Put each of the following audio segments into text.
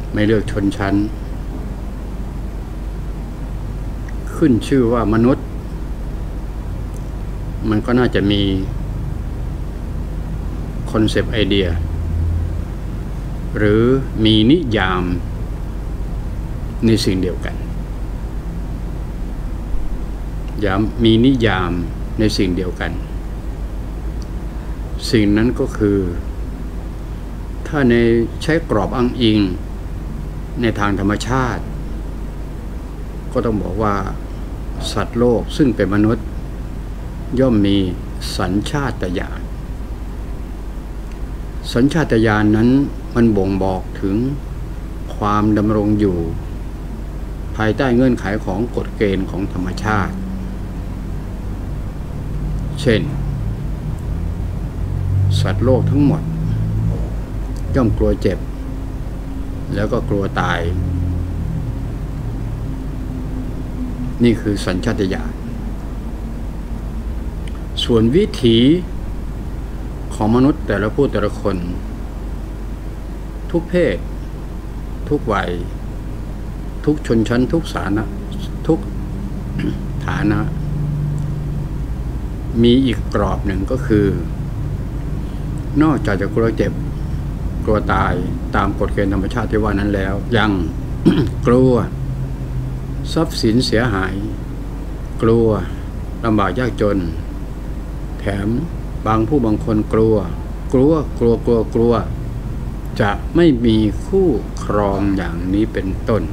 ไม่เลือกชนชั้นขึ้นชื่อว่ามนุษย์มันก็น่าจะมีคอนเซปต์ไอเดียหรือมีนิยามในสิ่งเดียวกันมีนิยามในสิ่งเดียวกันสิ่งนั้นก็คือถ้าในใช้กรอบอ้างอิงในทางธรรมชาติก็ต้องบอกว่าสัตว์โลกซึ่งเป็นมนุษย์ย่อมมีสัญชาตญาณสัญชาตญาณนั้นมันบ่งบอกถึงความดำรงอยู่ภายใต้เงื่อนไขของกฎเกณฑ์ของธรรมชาติเช่นสัตว์โลกทั้งหมดย่อมกลัวเจ็บแล้วก็กลัวตายนี่คือสัญชาตญาณส่วนวิถีของมนุษย์แต่ละผู้แต่ละคนทุกเพศทุกวัยทุกชนชั้นทุกทุกฐานะมีอีกกรอบหนึ่งก็คือนอกจากจะกลัวเจ็บกลัวตายตามกฎเกณฑ์ธรรมชาติที่ว่านั้นแล้วยัง กลัวทรัพย์สินเสียหายกลัวลำบากยากจนแถมบางคนกลัวจะไม่มีคู่ครองอย่างนี้เป็นต้น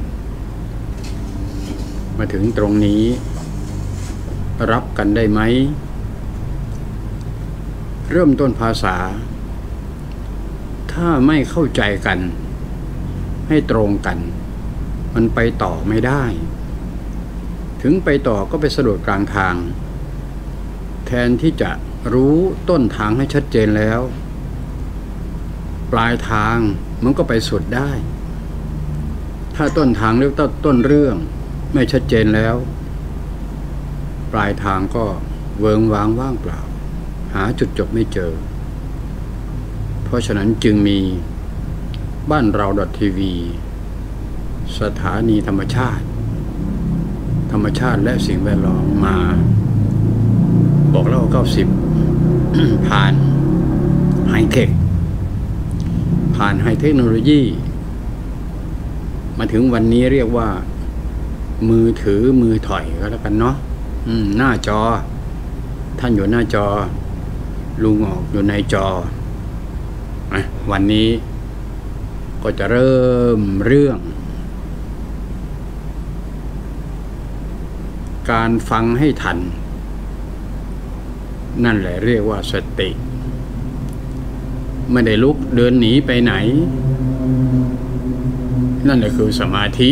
มาถึงตรงนี้รับกันได้ไหมเริ่มต้นภาษาถ้าไม่เข้าใจกันให้ตรงกันมันไปต่อไม่ได้ถึงไปต่อก็ไปสะดุดกลางทางแทนที่จะรู้ต้นทางให้ชัดเจนแล้วปลายทางมันก็ไปสุดได้ถ้าต้นทางหรือต้นเรื่องไม่ชัดเจนแล้วปลายทางก็เวิงว้างว่างเปล่าหาจุดจบไม่เจอเพราะฉะนั้นจึงมีบ้านเราทีวีสถานีธรรมชาติและสิ่งแวดล้อมมาบอกเล่า90 ผ่านไฮเทคโนโลยีมาถึงวันนี้เรียกว่ามือถือมือถอยก็แล้วกันเนาะหน้าจอท่านอยู่หน้าจอลุงออกอยู่ในจอวันนี้ก็จะเริ่มเรื่องการฟังให้ทันนั่นแหละเรียกว่าสติไม่ได้ลุกเดินหนีไปไหนนั่นแหละคือสมาธิ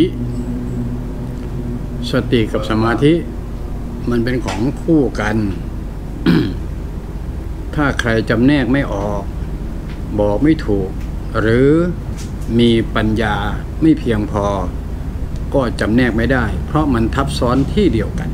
สติกับสมาธิมันเป็นของคู่กัน ถ้าใครจำแนกไม่ออกบอกไม่ถูกหรือมีปัญญาไม่เพียงพอก็จำแนกไม่ได้เพราะมันทับซ้อนที่เดียวกัน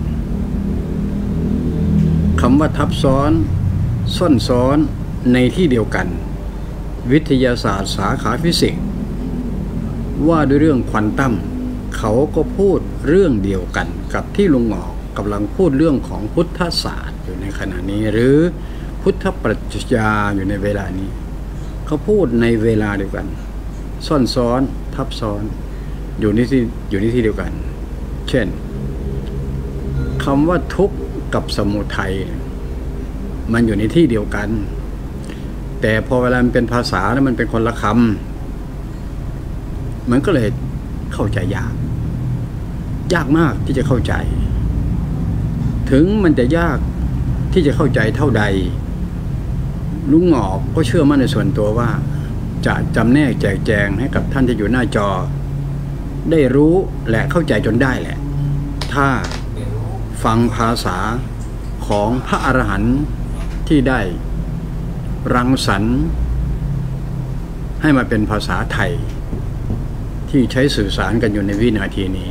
คำว่าทับซ้อนซ่อนซ้อนในที่เดียวกันวิทยาศาสตร์สาขาฟิสิกส์ว่าด้วยเรื่องควอนตัมเขาก็พูดเรื่องเดียวกันกับที่ลุงหงอกกำลังพูดเรื่องของพุทธศาสตร์อยู่ในขณะนี้หรือพุทธปรัชญาอยู่ในเวลานี้เขาพูดในเวลาเดียวกันซ่อนซ้อนทับซ้อนอยู่ในที่เดียวกันเช่นคำว่าทุกข์กับสมุทัยมันอยู่ในที่เดียวกันแต่พอเวลามันเป็นภาษาแล้วมันเป็นคนละคำมันก็เลยเข้าใจยากมากที่จะเข้าใจถึงมันจะยากที่จะเข้าใจเท่าใดลุงหงอกก็เชื่อมั่นในส่วนตัวว่าจะจำแนกแจกแจงให้กับท่านที่อยู่หน้าจอได้รู้และเข้าใจจนได้แหละถ้าฟังภาษาของพระอรหันต์ที่ได้รังสรรค์ให้มาเป็นภาษาไทยที่ใช้สื่อสารกันอยู่ในวินาทีนี้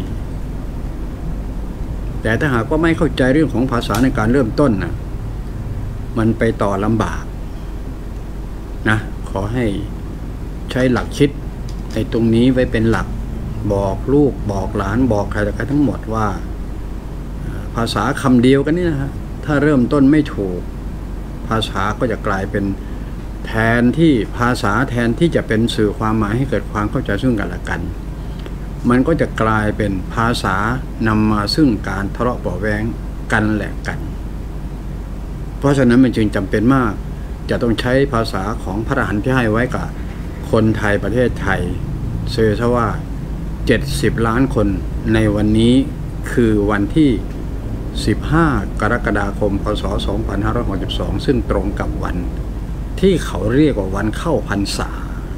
แต่ถ้าหากว่าไม่เข้าใจเรื่องของภาษาในการเริ่มต้นนะมันไปต่อลำบากนะขอให้ใช้หลักคิดไอ้ตรงนี้ไว้เป็นหลักบอกลูกบอกหลานบอกใครต่อใครทั้งหมดว่าภาษาคำเดียวกันนี่นะฮะถ้าเริ่มต้นไม่ถูกภาษาก็จะกลายเป็นแทนที่จะเป็นสื่อความหมายให้เกิดความเข้าใจซึ่งกันและกันมันก็จะกลายเป็นภาษานำมาซึ่งการทะเลาะเบาะแว้งกันแหละกันเพราะฉะนั้นมันจึงจำเป็นมากจะต้องใช้ภาษาของพระอรหันต์ที่ให้ไว้กับคนไทยประเทศไทยเชื่อซะว่า70 ล้านคนในวันนี้คือวันที่15 กรกฎาคม พศ 2562ซึ่งตรงกับวันที่เขาเรียกว่าวันเข้าพรรษา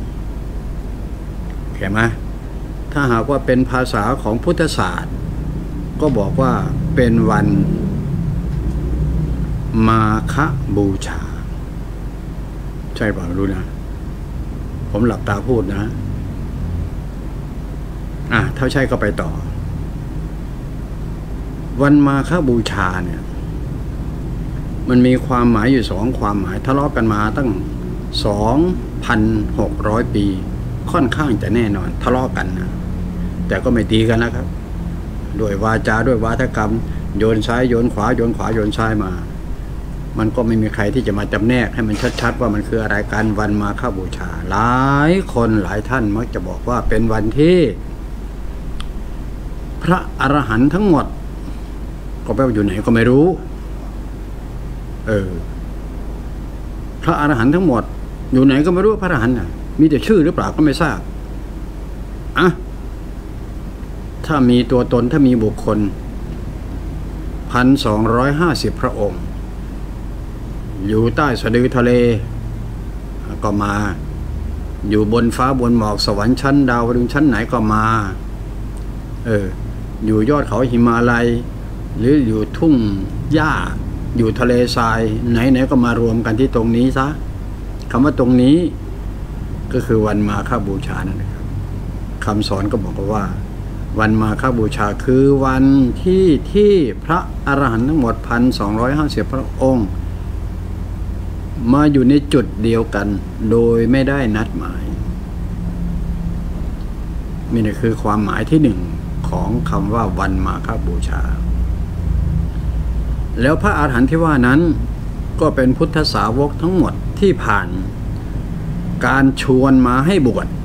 เห็นไหมถ้าหากว่าเป็นภาษาของพุทธศาสตร์ก็บอกว่าเป็นวันมาฆบูชาใช่ป่ะรู้นะผมหลับตาพูดนะถ้าใช่ก็ไปต่อวันมาฆบูชาเนี่ยมันมีความหมายอยู่2ความหมายทะเลาะกันมาตั้ง 2,600 ปีค่อนข้างจะแน่นอนทะเลาะกันนะแต่ก็ไม่ตีกันแล้วครับด้วยวาจาด้วยวาทกรรมโยนซ้ายโยนขวาโยนขวาโยนซ้ายมามันก็ไม่มีใครที่จะมาจำแนกให้มันชัดๆว่ามันคืออะไรกันวันมาฆบูชาหลายคนหลายท่านมักจะบอกว่าเป็นวันที่พระอรหันต์ทั้งหมดก็แปลว่าอยู่ไหนก็ไม่รู้พระอรหันต์ทั้งหมดอยู่ไหนก็ไม่รู้พระอรหันต์มีแต่ชื่อหรือเปล่าก็ไม่ทราบถ้ามีตัวตนถ้ามีบุคคล 1,250 พระองค์อยู่ใต้สะดือทะเลก็มาอยู่บนฟ้าบนหมอกสวรรค์ชั้นดาวดึงชั้นไหนก็มาอยู่ยอดเขาหิมาลัยหรืออยู่ทุ่งหญ้าอยู่ทะเลทรายไหนๆก็มารวมกันที่ตรงนี้ซะคำว่าตรงนี้ก็คือวันมาฆบูชานั่นเองครับคำสอนก็บอกว่าวันมาฆบูชาคือวันที่พระอรหันต์ทั้งหมด 1,250 พระองค์มาอยู่ในจุดเดียวกันโดยไม่ได้นัดหมายนี่คือความหมายที่หนึ่งของคำว่าวันมาฆบูชาแล้วพระอรหันต์ที่ว่านั้นก็เป็นพุทธสาวกทั้งหมดที่ผ่านการชวนมาให้บวช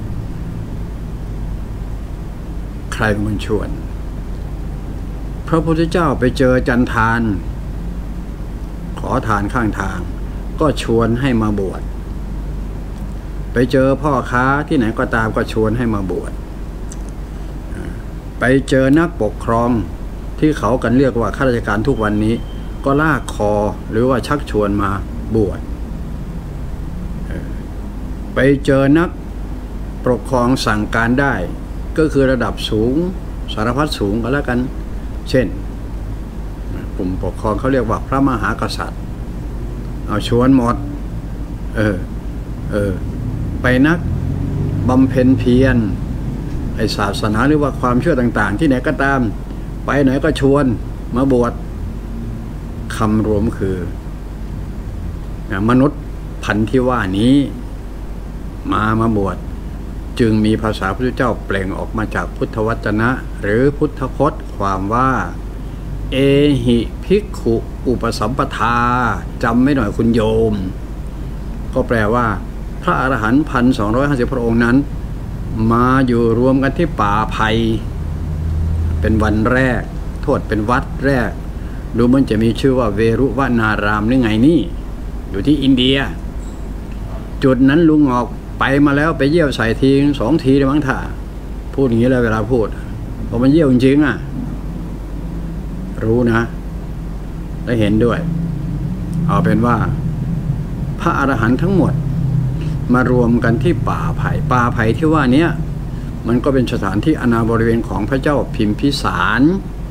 ใครเป็นคนชวนพระพุทธเจ้าไปเจอจันทานขอทานข้างทางก็ชวนให้มาบวชไปเจอพ่อค้าที่ไหนก็ตามก็ชวนให้มาบวชไปเจอนักปกครองที่เขากันเรียกว่าข้าราชการทุกวันนี้ก็ลากคอหรือว่าชักชวนมาบวชไปเจอนักปกครองสั่งการได้ก็คือระดับสูงสารพัดสูงก็แล้วกันเช่นกลุ่มปกครองเขาเรียกว่าพระมหากษัตริย์เอาชวนหมดไปนักบำเพ็ญเพียรไอศาสนาหรือว่าความเชื่อต่างๆที่ไหนก็ตามไปไหนก็ชวนมาบวชคำรวมคือมนุษย์พันธุ์ที่ว่านี้มาบวชจึงมีภาษาพระพุทธเจ้าเปล่งออกมาจากพุทธวจนะหรือพุทธพจน์ความว่าเอหิภิกขุอุปสัมปทาจำไม่หน่อยคุณโยมก็แปลว่าพระอรหันต์ 1,250 พระองค์นั้นมาอยู่รวมกันที่ป่าไผ่เป็นวันแรกโทษเป็นวัดแรกดูมันจะมีชื่อว่าเวรุวนารามหรือไงนี่อยู่ที่อินเดียจุดนั้นลุงออกไปมาแล้วไปเยี่ยวใส่ที2 ทีเลยมั้งท่าพูดอย่างนี้เลยเวลาพูดเพราะมันเยี่ยวจริงรู้นะและเห็นด้วยเอาเป็นว่าพระอรหันต์ทั้งหมดมารวมกันที่ป่าไผ่ที่ว่านี้มันก็เป็นสถานที่อาณาบริเวณของพระเจ้าพิมพิสาร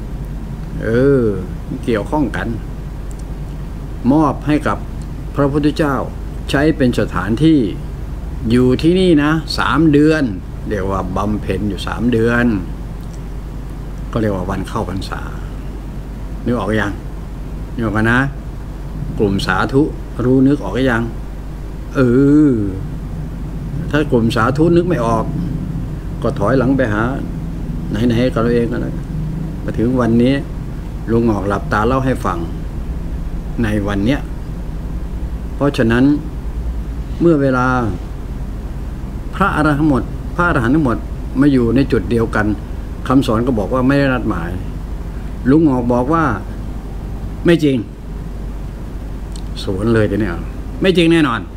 เกี่ยวข้องกันมอบให้กับพระพุทธเจ้าใช้เป็นสถานที่อยู่ที่นี่นะ3 เดือนเรียกว่าบำเพ็ญอยู่3 เดือนก็เรียกว่าวันเข้าพรรษานึกออกยังนึกออกนะกลุ่มสาธุรู้นึกออกยังถ้ากลุ่มสาธุนึกไม่ออกก็ถอยหลังไปหาไหนๆกับเราเองกันแล้วมาถึงวันนี้ลุงหงอกหลับตาเล่าให้ฟังในวันเนี้ยเพราะฉะนั้นเมื่อเวลาพระอรหันต์ทั้งหมดมาอยู่ในจุดเดียวกันคำสอนก็บอกว่าไม่ได้นัดหมายลุงหงอกบอกว่าไม่จริงสวนเลยทีนี้ไม่จริงแน่นอน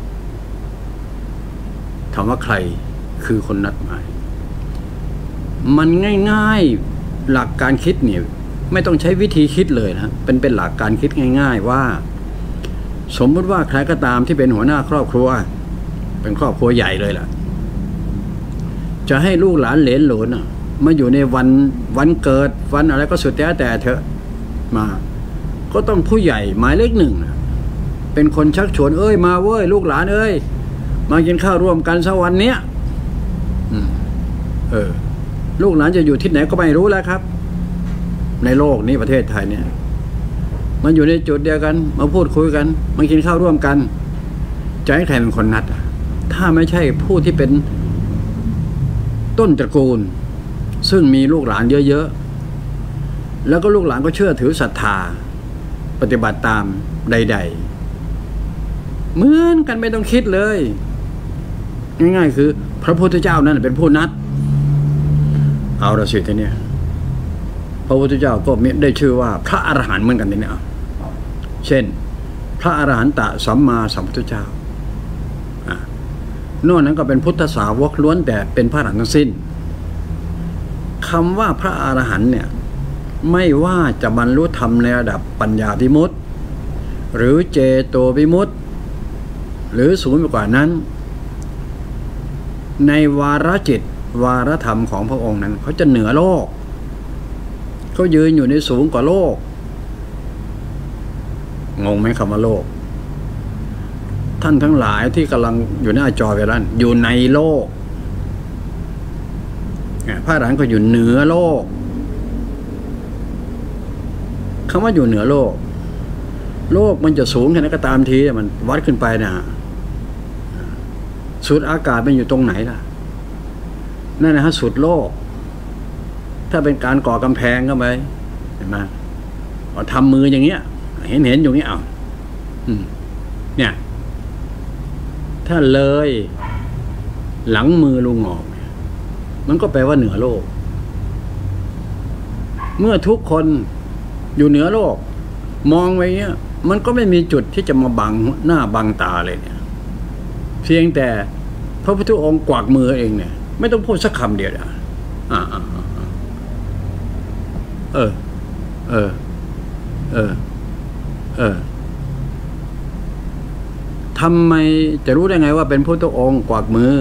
ถามว่าใครคือคนนัดหมายมันง่ายๆหลักการคิดเนี่ยไม่ต้องใช้วิธีคิดเลยนะเป็นหลักการคิดง่ายๆว่าสมมติว่าใครก็ตามที่เป็นหัวหน้าครอบครัวเป็นครอบครัวใหญ่เลยล่ะจะให้ลูกหลานเหลนโหลนมาอยู่ในวันเกิดวันอะไรก็สุดแต่เถอะมาก็ต้องผู้ใหญ่หมายเลขหนึ่งเป็นคนชักชวนมาเว้ยลูกหลานมากินข้าวร่วมกันสักวันเนี้ยลูกหลานจะอยู่ที่ไหนก็ไม่รู้แล้วครับในโลกนี้ประเทศไทยเนี่ยมันอยู่ในจุดเดียวกันมาพูดคุยกันมากินข้าวร่วมกันจะให้ใครเป็นคนนัดถ้าไม่ใช่ผู้ที่เป็นต้นตระกูลซึ่งมีลูกหลานเยอะๆแล้วก็ลูกหลานก็เชื่อถือศรัทธาปฏิบัติตามใดๆเหมือนกันไม่ต้องคิดเลยง่ายๆคือพระพุทธเจ้านั่นเป็นผู้นัดเอาละสิทีนี้พระพุทธเจ้าก็ได้ชื่อว่าพระอรหันต์เหมือนกันทีนี้เช่นพระอรหันตสัมมาสัมพุทธเจ้านอกนั้นก็เป็นพุทธสาวกล้วนแต่เป็นพระอรหันต์ทั้งสิ้นคำว่าพระอรหันต์เนี่ยไม่ว่าจะบรรลุธรรมในระดับปัญญาวิมุตติหรือเจโตวิมุตติหรือสูงไปกว่านั้นในวาระจิตวาระธรรมของพระองค์นั้นเขาจะเหนือโลกเขายืนอยู่ในสูงกว่าโลกงงไหมคำว่าโลกท่านทั้งหลายที่กำลังอยู่หน้าจอเวลาอยู่ในโลกพระอรหันต์ก็อยู่เหนือโลกคำว่าอยู่เหนือโลกโลกมันจะสูงแค่ไหนก็ตามทีมันวัดขึ้นไปนะสุดอากาศมันอยู่ตรงไหนล่ะนั่นนะฮะสุดโลกถ้าเป็นการก่อกำแพงก็ไปเห็นไหมทำมืออย่างเงี้ยเห็นอยู่เงี้ยเนี่ยถ้าเลยหลังมือลุงหงอกมันก็แปลว่าเหนือโลกเมื่อทุกคนอยู่เหนือโลกมองไปเงี้ยมันก็ไม่มีจุดที่จะมาบังหน้าบังตาเลยเนี่ยเพียงแต่พระพุทธองค์กวักมือเองเนี่ยไม่ต้องพูดสักคำเดียวทำไมจะรู้ได้ไงว่าเป็นพระพุทธองค์กวักมือ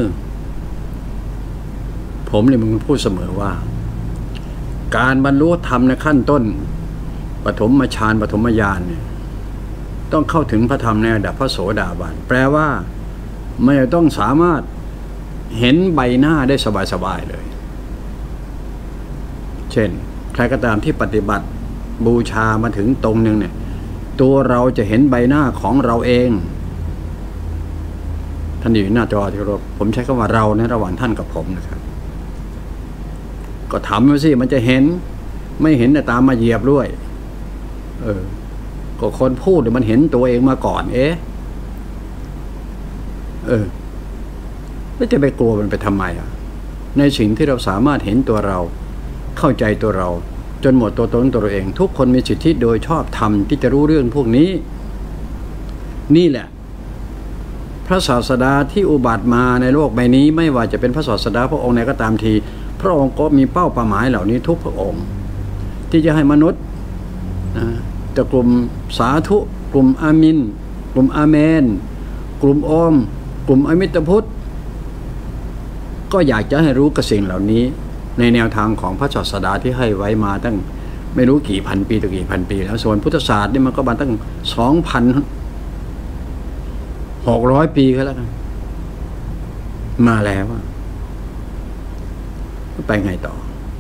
ผมเนี่ยมันพูดเสมอว่าการบรรลุธรรมในขั้นต้นปฐมฌานปฐมญาณเนี่ยต้องเข้าถึงพระธรรมในระดับพระโสดาบันแปลว่าไม่ต้องสามารถเห็นใบหน้าได้สบายๆเลยเช่นใครก็ตามที่ปฏิบัติบูชามาถึงตรงนึงเนี่ยตัวเราจะเห็นใบหน้าของเราเองท่านอยู่หน้าจอที่เราผมใช้คำว่าเราในระหว่างท่านกับผมนะครับก็ทำมาสิมันจะเห็นไม่เห็นแต่ตามมาเหยียบด้วยก็คนพูดมันเห็นตัวเองมาก่อนแล้วจะไปกลัวมันไปทำไมในสิ่งที่เราสามารถเห็นตัวเราเข้าใจตัวเราจนหมดตัวตนตัวเราเองทุกคนมีสิทธิโดยชอบธรรมที่จะรู้เรื่องพวกนี้นี่แหละพระศาสดาที่อุบัติมาในโลกใบนี้ไม่ว่าจะเป็นพระศาสดาพระองค์ไหนก็ตามทีพระองค์ก็มีเป้าประหมายเหล่านี้ทุกพระองค์ที่จะให้มนุษย์จะกลุ่มสาธุกลุ่มอามินกลุ่มอาเมนกลุ่มอมกลุ่มอมิตรพุทธก็อยากจะให้รู้กับสิ่งเหล่านี้ในแนวทางของพระศาสดาที่ให้ไว้มาตั้งไม่รู้กี่พันปีต่อกี่พันปีแล้วส่วนพุทธศาสตร์นี่มันก็มาตั้ง 2,600 ปีก็แล้วกันมาแล้วไปไงต่อ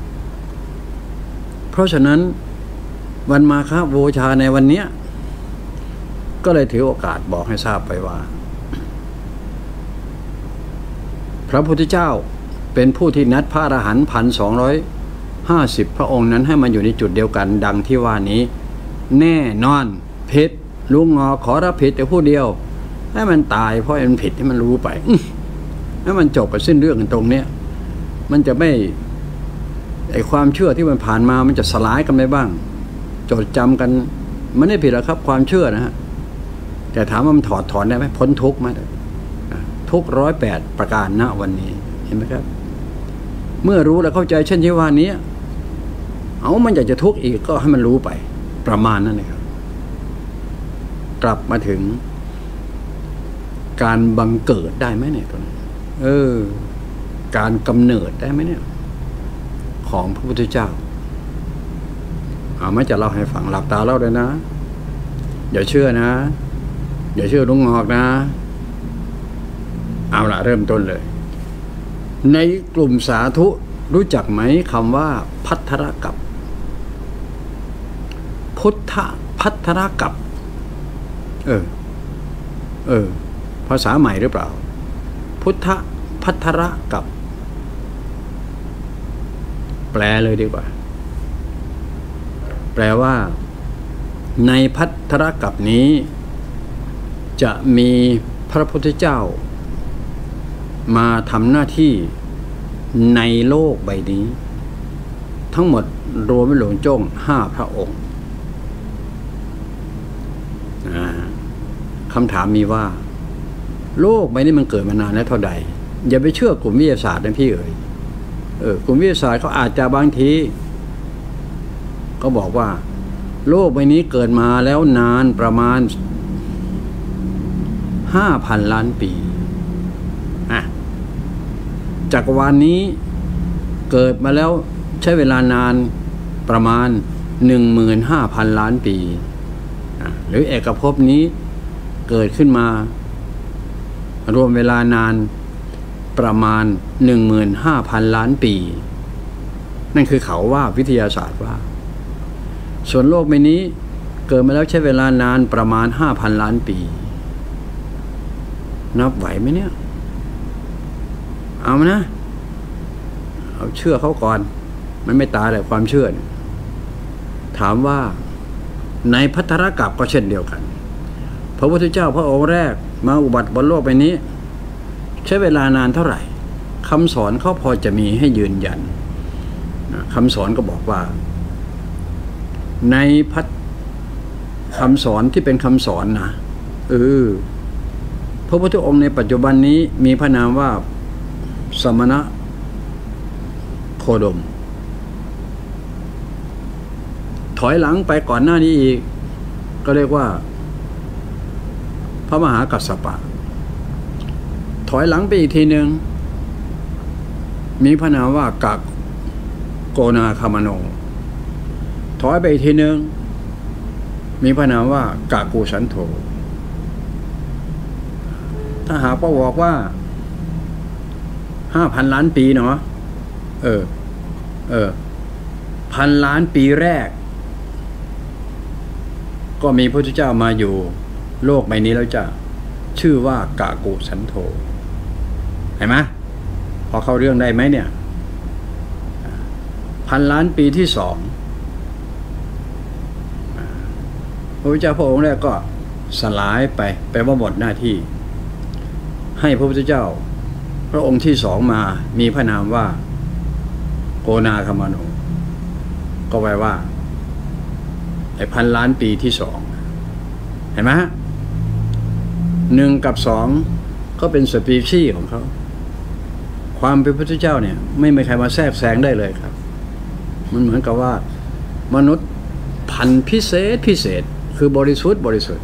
เพราะฉะนั้นวันมาฆบูชาในวันนี้ก็เลยถือโอกาสบอกให้ทราบไปว่าพระพุทธเจ้าเเป็นผู้ที่นัดพระอรหันต์1,250พระองค์นั้นให้มาอยู่ในจุดเดียวกันดังที่ว่านี้แน่นอนผิดลุงงอขอรับผิดแต่ผู้เดียวให้มันตายเพราะมันผิดให้มันรู้ไปให้มันจบไปสิ้นเรื่องกันตรงเนี้ยมันจะไม่ไอความเชื่อที่มันผ่านมามันจะสลายกันไปบ้างจดจำกันมันไม่ผิดหรอกครับความเชื่อนะฮะแต่ถามว่ามันถอดถอนได้ไหมพ้นทุกข์ไหมทุก108ประการณวันนี้เห็นไหมครับเมื่อรู้และเข้าใจเช่นที่ว่านี้มันอยากจะทุกข์อีกก็ให้มันรู้ไปประมาณนั้นเลยครับกลับมาถึงการบังเกิดได้ไหมเนี่ยตัวนี้การกำเนิดได้ไหมเนี่ยของพระพุทธเจ้าไม่จะเล่าให้ฟังหลับตาเล่าเลยนะอย่าเชื่อนะอย่าเชื่อลุงงอกนะเอาละเริ่มต้นเลยในกลุ่มสาธุรู้จักไหมคำว่าภัทรกัปพุทธภัทรกัปภาษาใหม่หรือเปล่าพุทธภัทรกัปแปลเลยดีกว่าแปลว่าในภัทรกัปนี้จะมีพระพุทธเจ้ามาทำหน้าที่ในโลกใบนี้ทั้งหมดรวมเป็นหลวงโจ้ง5 พระองค์คำถามมีว่าโลกใบนี้มันเกิดมานานแล้วเท่าใดอย่าไปเชื่อกลุ่มวิทยาศาสตร์นะพี่กลุ่มวิทยาศาสตร์เขาอาจจะบางทีก็บอกว่าโลกใบนี้เกิดมาแล้วนานประมาณ 5,000 ล้านปีจักรวาลนี้เกิดมาแล้วใช้เวลานานประมาณ 15,000 ล้านปีหรือเอกภพนี้เกิดขึ้นมารวมเวลานานประมาณ 15,000 ล้านปีนั่นคือเขาว่าวิทยาศาสตร์ว่าส่วนโลกใบนี้เกิดมาแล้วใช้เวลานานประมาณ 5,000 ล้านปีนับไหวไหมเนี่ยเอามานะเอาเชื่อเขาก่อนมันไม่ตายแต่ความเชื่อถามว่าในภัทรกัปก็เช่นเดียวกันพระพุทธเจ้าพระองค์แรกมาอุบัติบนโลกใบนี้ใช้เวลานานเท่าไหร่คำสอนเขาพอจะมีให้ยืนยันคำสอนก็บอกว่าในคำสอนที่เป็นคำสอนนะพระพุทธองค์ในปัจจุบันนี้มีพระนามว่าสมณะโคดมถอยหลังไปก่อนหน้านี้อีกก็เรียกว่าพระมหากัสสปะถอยหลังไปอีกทีหนึ่งมีพระนามว่ากะโกนาคามโนถอยไปอีกทีหนึ่งมีพระนามว่ากะกูสันโธถ้าหากว่าบอกว่า 5,000 ล้านปีเนาะ1,000 ล้านปีแรกก็มีพระพุทธเจ้ามาอยู่โลกใบนี้แล้วจะชื่อว่ากะกุสันโธเห็นไหมพอเข้าเรื่องได้ไหมเนี่ย 1,000 ล้านปีที่2พระพุทธเจ้าพระองค์แรกก็สลายไปว่าหมดหน้าที่ให้พระพุทธเจ้าพระองค์ที่2มามีพระนามว่าโกนาคามโนก็แปลว่า1,000 ล้านปีที่2เห็นไหมฮะ1 กับ 2ก็เป็นสปีชีส์ของเขาความเป็นพระพุทธเจ้าเนี่ยไม่มีใครมาแทรกแซงได้เลยครับมันเหมือนกับว่ามนุษย์พันธุ์พิเศษคือบริสุทธิ์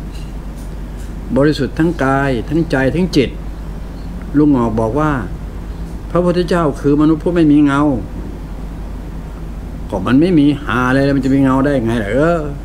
ทั้งกายทั้งใจทั้งจิตลุงออกบอกว่าพระพุทธเจ้าคือมนุษย์ผู้ไม่มีเงาก็มันไม่มีหาอะไรมันจะมีเงาได้ไงล่ะ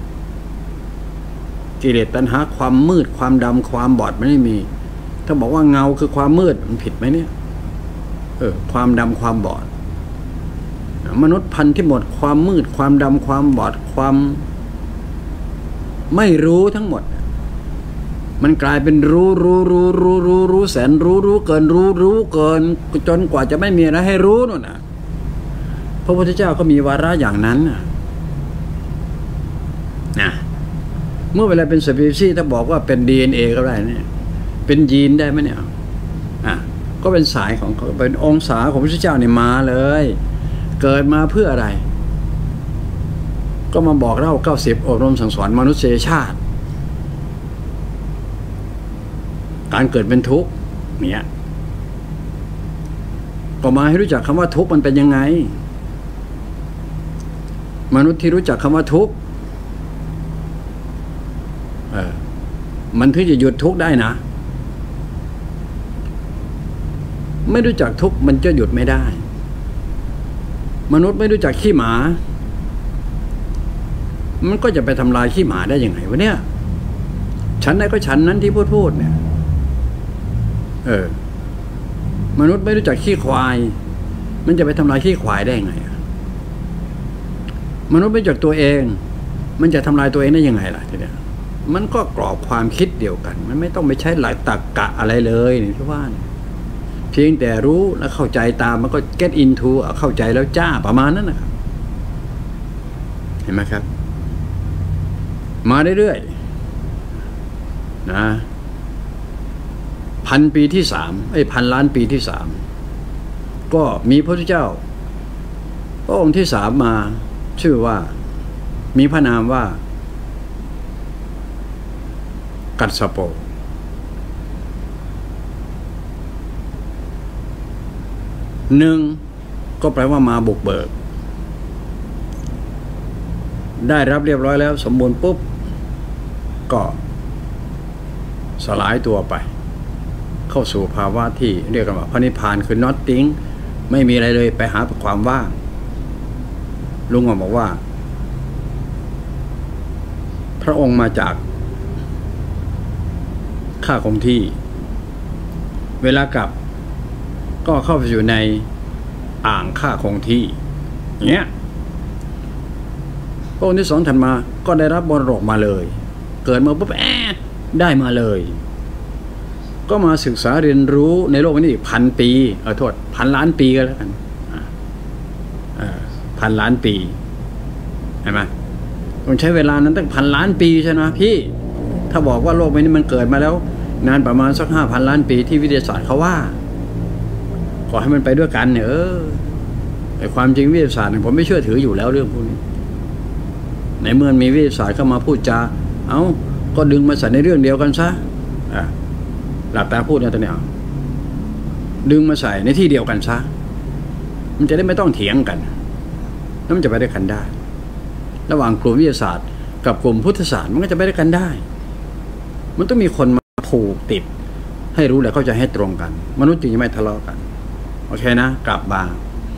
กิเลสตัณหาความมืดความดำความบอดมันไม่มีถ้าบอกว่าเงาคือความมืดมันผิดไหมเนี่ยความดำความบอดมนุษย์พันธุ์ที่หมดความมืดความดำความบอดความไม่รู้ทั้งหมดมันกลายเป็นรู้แสนรู้เกินรู้เกินจนกว่าจะไม่มีอะไรให้รู้นู่นน่ะพระพุทธเจ้าก็มีวาระอย่างนั้นนะเมื่อเวลาเป็นสปีชีส์ถ้าบอกว่าเป็น DNA ก็ได้เนี่ยเป็นยีนได้ไหมเนี่ยก็เป็นสายของเขาเป็นองศาของพระพุทธเจ้าเนี่ยมาเลยเกิดมาเพื่ออะไรก็มาบอกเล่า90อบรมสั่งสอนมนุษยชาติการเกิดเป็นทุกข์เนี่ยก็มาให้รู้จักคำว่าทุกข์มันเป็นยังไงมนุษย์ที่รู้จักคำว่าทุกข์มันถึงจะหยุดทุกข์ได้นะไม่รู้จักทุกข์มันจะหยุดไม่ได้มนุษย์ไม่รู้จักขี้หมามันก็จะไปทำลายขี้หมาได้ยังไงวะเนี่ยฉันไหนก็ฉันนั้นที่พูดเนี่ยมนุษย์ไม่รู้จักขี้ควายมันจะไปทำลายขี้ควายได้ยังไงมนุษย์ไม่รู้จักตัวเองมันจะทำลายตัวเองได้ยังไงล่ะทีเนี้ยมันก็กรอบความคิดเดียวกันมันไม่ต้องไปใช้หลักตรรกะอะไรเลยนี่ที่ว่าเพียงแต่รู้แล้วเข้าใจตามมันก็ get into เข้าใจแล้วจ้าประมาณนั้นนะครับเห็นไหมครับมาเรื่อยๆนะ1,000 ปีที่31,000 ล้านปีที่3ก็มีพระพุทธเจ้าพระองค์ที่3มาชื่อว่ามีพระนามว่ากัสสป1ก็แปลว่ามาบุกเบิกได้รับเรียบร้อยแล้วสมบูรณ์ปุ๊บก็สลายตัวไปเข้าสู่ภาวะที่เรียกกันว่าพระนิพพานคือ nothing ไม่มีอะไรเลยไปหาความว่างลุงบอกว่าพระองค์มาจากข้าคงที่เวลากลับก็เข้าไปอยู่ในอ่างข้าคงที่เงี้ยพระองค์ที่2ถัดมาก็ได้รับบรกมาเลยเกิดมาปุ๊บได้มาเลยก็มาศึกษาเรียนรู้ในโลกนี้อีก1,000 ปีโทษ1,000 ล้านปีก็แล้วกัน1,000 ล้านปีเห็นไหมต้องใช้เวลานั้นตั้ง1,000 ล้านปีใช่ไหมพี่ถ้าบอกว่าโลกนี้มันเกิดมาแล้วนานประมาณสัก5,000 ล้านปีที่วิทยาศาสตร์เขาว่าขอให้มันไปด้วยกันเนี่ยไอ้ความจริงวิทยาศาสตร์ผมไม่เชื่อถืออยู่แล้วเรื่องพวกนี้ในเมื่อมีวิทยาศาสตร์เข้ามาพูดจาก็ดึงมาใส่ในเรื่องเดียวกันซะหลับตาพูดนะตอนนี้ดึงมาใส่ในที่เดียวกันซะมันจะได้ไม่ต้องเถียงกันแล้วมันจะไปด้วยกันได้ระหว่างกลุ่มวิทยาศาสตร์กับกลุ่มพุทธศาสตร์มันก็จะไปด้วยกันได้มันต้องมีคนมาผูกติดให้รู้และเข้าใจให้ตรงกันมนุษย์จึงจะไม่ทะเลาะกันโอเคนะกลับมา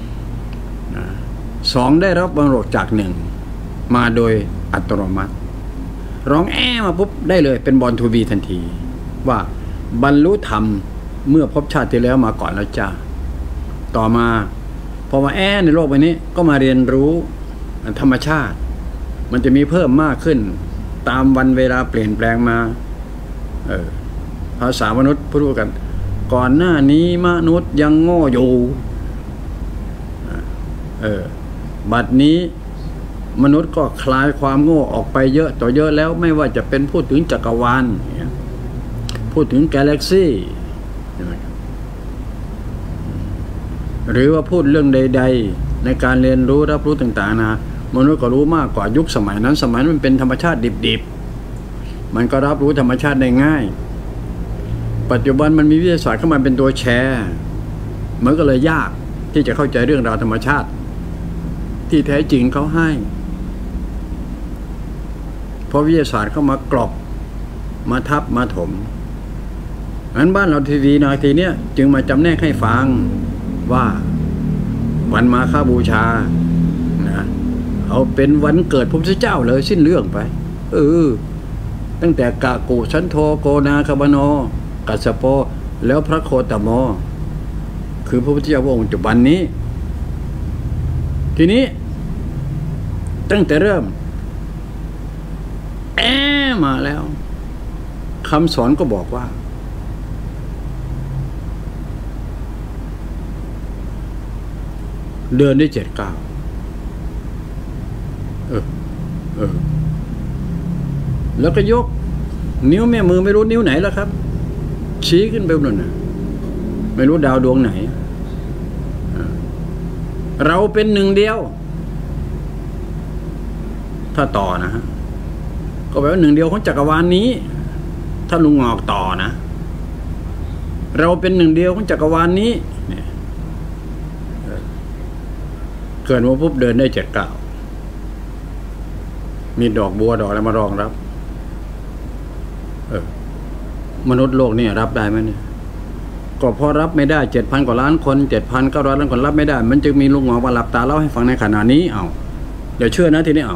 2ได้รับบรรลุจาก1มาโดยอัตโนมัติร้องมาปุ๊บได้เลยเป็นบอลทูบีทันทีว่าบรรลุธรรมเมื่อพบชาติที่แล้วมาก่อนแล้วจ้าต่อมาพอมาในโลกใบนี้ก็มาเรียนรู้ธรรมชาติมันจะมีเพิ่มมากขึ้นตามวันเวลาเปลี่ยนแปลงมาภาษามนุษย์พูดกันก่อนหน้านี้มนุษย์ยังโง่อยู่บัดนี้มนุษย์ก็คลายความโง่ออกไปเยอะต่อเยอะแล้วไม่ว่าจะเป็นพูดถึงจักรวาลพูดถึงกาแล็กซี่หรือว่าพูดเรื่องใดๆในการเรียนรู้รับรู้ต่างๆนะมนุษย์ก็รู้มากกว่ายุคสมัยนั้นมันเป็นธรรมชาติดิบๆมันก็รับรู้ธรรมชาติได้ง่ายปัจจุบันมันมีวิทยาศาสตร์เข้ามาเป็นตัวแชร์มันก็เลยยากที่จะเข้าใจเรื่องราวธรรมชาติที่แท้จริงเขาให้เพราะวิทยาศาสตร์เข้ามากรอบมาทับมาถมงั้นบ้านเราทีวีนาทีเนี้ยจึงมาจำแนกให้ฟังว่าวันมาฆบูชานะเอาเป็นวันเกิดพระพุทธเจ้าเลยสิ้นเรื่องไปตั้งแต่กะกุชันโทโกนาคบโนกัสสโปแล้วพระโคตมคือพระพุทธเจ้าองค์ปัจจุบันนี้ทีนี้ตั้งแต่เริ่มมาแล้วคำสอนก็บอกว่าเดินได้7 ก้าวแล้วก็ยกนิ้วแม่มือไม่รู้นิ้วไหนแล้วครับชี้ขึ้นไปบนนั้นไม่รู้ดาวดวงไหนเราเป็นหนึ่งเดียวถ้าต่อนะฮะก็แปลว่าหนึ่งเดียวของจักรวาลนี้ถ้าลุงงอกต่อนะเราเป็นหนึ่งเดียวของจักรวาลนี้เนี่ยเกิดมาปุ๊บเดินได้7 ก้าวมีดอกบัวดอกอะไรมารองรับมนุษย์โลกนี่รับได้ไหมเนี่ยก็พอรับไม่ได้ 7,000 กว่าล้านคน 7,900 ล้านคนรับไม่ได้มันจึงมีลุงหงอมาหลับตาเล่าให้ฟังในขณะนี้เดี๋ยวเชื่อนะทีนี้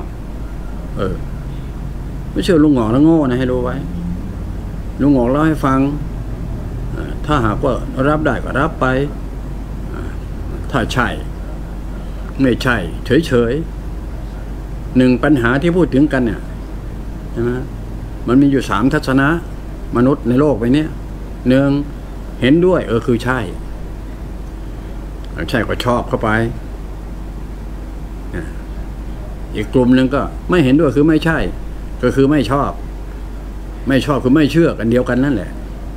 ไม่เชื่อลุงหงอแล้วโง่นะให้รู้ไว้ลุงหงอเล่าให้ฟังถ้าหากว่ารับได้ก็รับไปถ้าใช่ไม่ใช่เฉยๆ1ปัญหาที่พูดถึงกันเนี่ยใช่ไหมมันมีอยู่3ทัศนะมนุษย์ในโลกไปเนี่ย1เห็นด้วยคือใช่ก็ชอบเข้าไปอีกกลุ่มหนึ่งก็ไม่เห็นด้วยคือไม่ใช่ก็คือไม่ชอบคือไม่เชื่อกันเดียวกันนั่นแหละ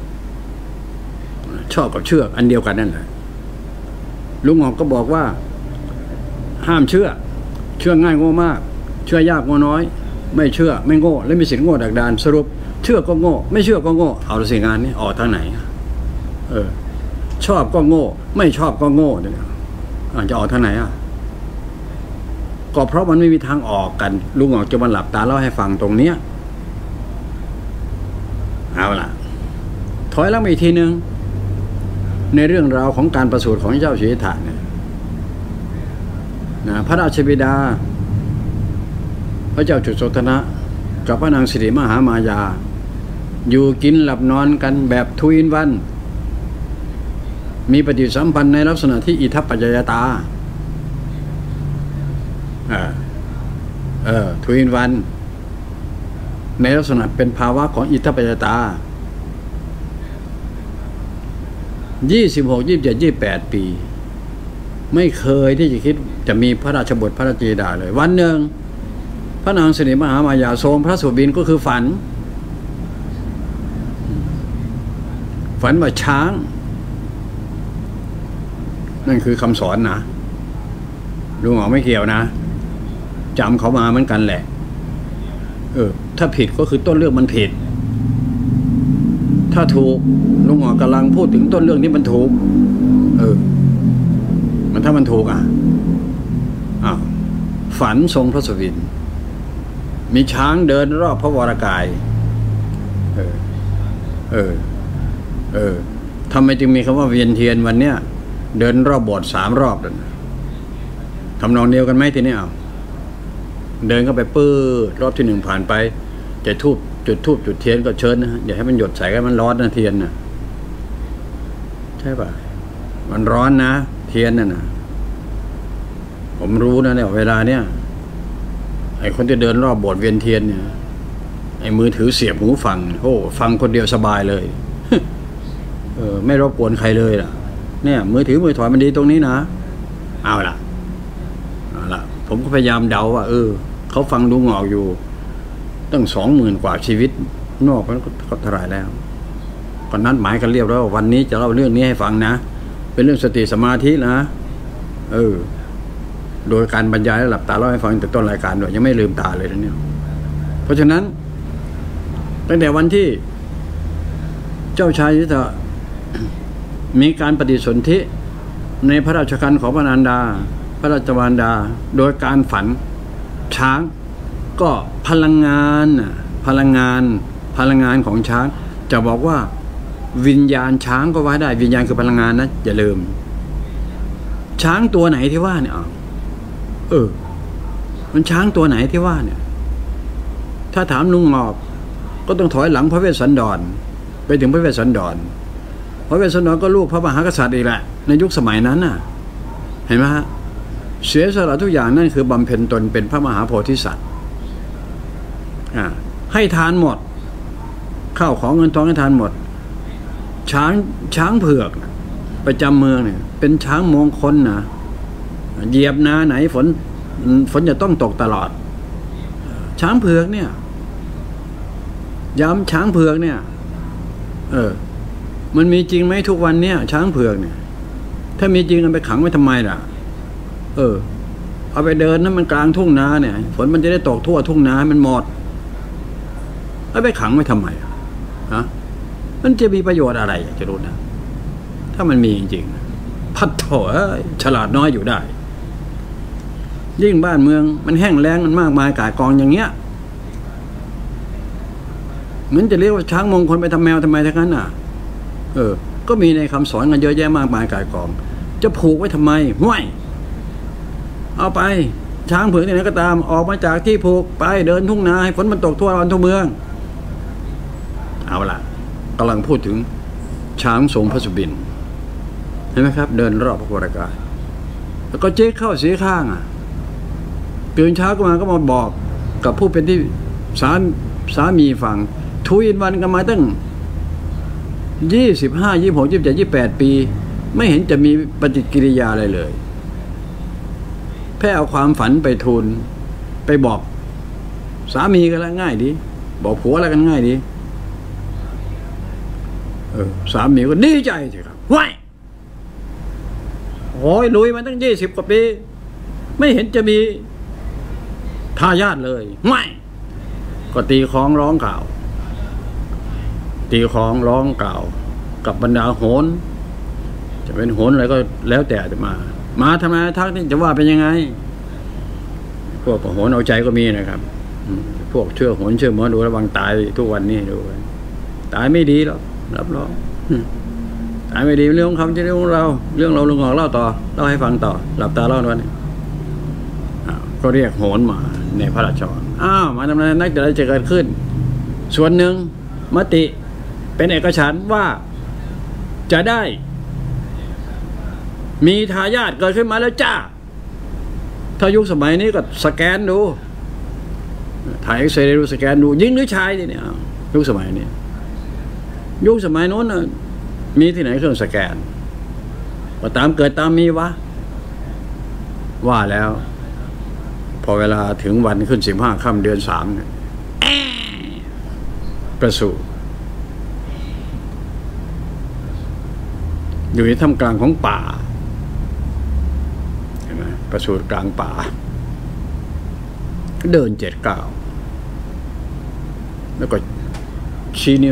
ชอบกับเชื่ออันเดียวกันนั่นแหละลุงหงอกก็บอกว่าห้ามเชื่อง่ายโง่มากเชื่อยากโง่น้อยไม่เชื่อไม่โง่และมีสิทธิ์โง่ดักดานสรุปเชื่อก็โง่ไม่เชื่อก็โง่เอาสิงานนี้ออกทางไหนชอบก็โง่ไม่ชอบก็โง่เนี่ยจะออกทางไหนก็เพราะมันไม่มีทางออกกันลุงหงอกจะมาหลับตาเล่าให้ฟังตรงเนี้ยเอาล่ะถอยหลังไปอีกทีนึงในเรื่องราวของการประสูติของเจ้าสิทธัตถะเนี่ยพระราชบิดาพระเจ้าจุโสธนะกับพระนางสิริมหามายาอยู่กินหลับนอนกันแบบทูอินวันมีปฏิสัมพันธ์ในลักษณะที่อิทัปปัจจยตาทูอินวันในลักษณะเป็นภาวะของอิทัปปัจจยตา26 27 28 ปีไม่เคยที่จะคิดจะมีพระราชบุตรพระราชธิดาเลยวันหนึ่งพระนางสิริมหามายาทรงพระสุบินก็คือฝันว่าช้างนั่นคือคำสอนนะลุงหงอไม่เกี่ยวนะจำเขามาเหมือนกันแหละถ้าผิดก็คือต้นเรื่องมันผิดถ้าถูกลุงหงอกำลังพูดถึงต้นเรื่องที่มันถูกมันถ้ามันถูกฝันทรงพระสุบินมีช้างเดินรอบพระวรกายทำไมจึงมีคำว่าเวียนเทียนวันเนี้ยเดินรอบโบสถ์3 รอบเลยทำนองเดียวกันไหมทีนี้เดินเข้าไปปื้ดรอบที่1ผ่านไปจะจุดทูบจุดเทียนก็เชิญนะอย่าให้มันหยดใส่กันมันร้อนนะเทียนนะใช่ป่ะมันร้อนนะเทียนน่ะนะผมรู้นะเนี่ยเวลาเนี่ยไอ้คนที่เดินรอบโบสถ์เวียนเทียนเนี่ยไอ้มือถือเสียบหูฟังฟังคนเดียวสบายเลย ไม่รบกวนใครเลยล่ะเนี่ยมือถือมือถอยมันดีตรงนี้นะเอาล่ะผมก็พยายามเดาว่าเขาฟังลุงหงอกอยู่ตั้ง 20,000 กว่าชีวิตนอกมันก็เท่าไหร่แล้วก็นัดหมายกันเรียบร้อยว่าวันนี้จะเล่าเรื่องนี้ให้ฟังนะเป็นเรื่องสติสมาธินะโดยการบรรยายและหลับตาเล่าให้ฟังแต่ต้นรายการด้วยยังไม่ลืมตาเลยนะเนี่ยเพราะฉะนั้นตั้งแต่วันที่เจ้าชายสิทธัตถะมีการปฏิสนธิในพระราชคันของพระนารดาพระราชมารดาโดยการฝันช้างก็พลังงานของช้างจะบอกว่าวิญญาณช้างก็ว่าได้วิญญาณคือพลังงานนะอย่าลืมช้างตัวไหนที่ว่าเนี่ยมันช้างตัวไหนที่ว่าเนี่ยถ้าถามลุงหงอกก็ต้องถอยหลังพระเวสสันดรไปถึงพระเวสสันดรก็ลูกพระมหากษัตริย์อีกแหละในยุคสมัยนั้นน่ะเห็นไหมฮะเสียสละทุกอย่างนั่นคือบำเพ็ญตนเป็นพระมหาโพธิสัตว์ให้ทานหมดข้าวของเงินทองให้ทานหมดช้างเผือกนะประจำเมืองเนี่ยเป็นช้างมงคลนะเหยียบนาไหนฝนจะต้องตกตลอดช้างเผือกเนี่ยย้ำช้างเผือกเนี่ยมันมีจริงไหมทุกวันเนี่ยช้างเผือกเนี่ยถ้ามีจริงกันไปขังไว้ทำไมล่ะเอาไปเดินนั้นมันกลางทุ่งนาเนี่ยฝนมันจะได้ตกทั่วทุ่งนามันหมดเอาไปขังไว้ทำไมฮะมันจะมีประโยชน์อะไรจะรู้นะถ้ามันมีจริงๆพัดโถฉลาดน้อยอยู่ได้ยิ่งบ้านเมืองมันแห้งแล้งมันมากมายก่ายกองอย่างเงี้ยเหมือนจะเรียกว่าช้างมงคลไปทำแมวทำไมทั้งนั้นน่ะก็มีในคำสอนกันเยอะแยะมากมายก่ายกองจะผูกไว้ทำไมห้วยเอาไปช้างเผือกเนี่ยก็ตามออกมาจากที่ผูกไปเดินทุ่งนาให้ฝนมันตกทั่ววันทั่วเมืองเอาล่ะกำลังพูดถึงช้างทรงพระสุบินเห็นไหมครับเดินรอบพระวรากายแล้วก็เจ๊เข้าเสียข้างตื่นเช้าก็มาบอกกับผู้เป็นที่สามีฟังทุยวันกันมาตั้ง25 26 27 28 ปีไม่เห็นจะมีปฏิกิริยาอะไรเลยแค่เอาความฝันไปทูลไปบอกสามีกันแล้วง่ายดีบอกผัวแล้วกันง่ายดีสามีก็ดีใจสิครับว้ายโอ้ยลุยมาตั้ง20 กว่าปีไม่เห็นจะมีทายาทเลยไม่ก็ตีคล้องร้องกล่าวกับบรรดาโหนจะเป็นโหนอะไรก็แล้วแต่จะมาทำไมทักนี่จะว่าเป็นยังไงพวกโหนเอาใจก็มีนะครับพวกเชื่อโหนเชื่อหมอดูระวังตายทุกวันนี้ดูตายไม่ดีหรอกรับรองตายไม่ดีเรื่องของเขาจะเรื่องของเราเรื่องเราลุงหอกเล่าต่อเล่าให้ฟังต่อหลับตาเล่าด้วยก็เรียกโหนมาในพระราชวังมาทำไมนักจะเกิดขึ้นส่วนหนึ่งมติเป็นเอกฉันท์ว่าจะได้มีทายาทเกิดขึ้นมาแล้วจ้าถ้ายุคสมัยนี้ก็สแกนดูถ่ายเอ็กซเรย์ดูสแกนดูหญิงหรือชายเนี่ยยุคสมัยนี้ยุคสมัยโน้นมีที่ไหนเครื่องสแกนก็ตามเกิดตามมีว่าแล้วพอเวลาถึงวันขึ้น15 ค่ำเดือน 3เนี่ยประสูติอยู่ในท่ามกลางของป่าเห็นไหมประสูติกลางป่าก็เดิน7 ก้าวแล้วก็ชี้นิ้ว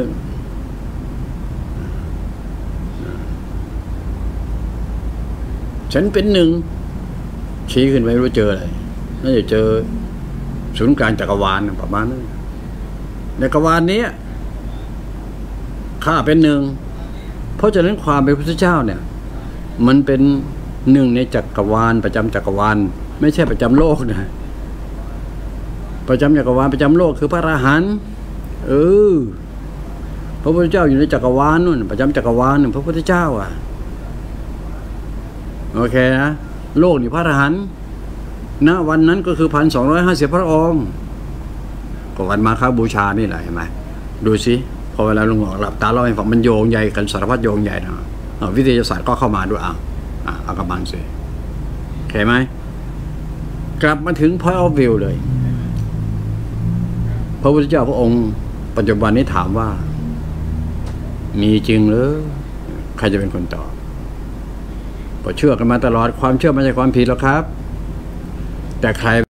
ฉันเป็นหนึ่งชี้ขึ้นไปไม่รู้เจออะไรน่าจะเจอศูนย์กลางจักรวาลประมาณนั้นจักรวาลนี้ข้าเป็นหนึ่งเพราะฉะนั้นความเป็นพระพุทธเจ้าเนี่ยมันเป็นหนึ่งในจักรวาลประจำจักรวาลไม่ใช่ประจำโลกนะประจำจักรวาลประจำโลกคือพระอรหันต์พระพุทธเจ้าอยู่ในจักรวาลนู่นประจำจักรวาลพระพุทธเจ้าโอเคนะโลกนี่พระอรหันต์ณวันนั้นก็คือ 1,250 พระองค์ก็วันมาฆบูชานี่แหละเห็นไหมดูสิพอเวลาลุงหลอกหลับตาเล่าให้ฟังมันโยงใหญ่กันสารพัดโยงใหญ่นะวิทยาศาสตร์ก็เข้ามาด้วยเอากำลังสิโอเคไหมกลับมาถึง point of view เลยพระพุทธเจ้าพระองค์ปัจจุบันนี้ถามว่ามีจริงหรือใครจะเป็นคนตอบพอเชื่อกันมาตลอดความเชื่อไม่ใช่ความผิดหรอกครับแต่ใคร